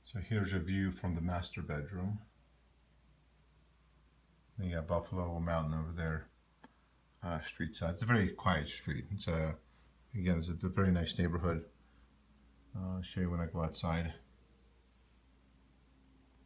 So here's a view from the master bedroom. You got Buffalo Mountain over there, street side. It's a very quiet street. It's again, it's a very nice neighborhood. I'll show you when I go outside.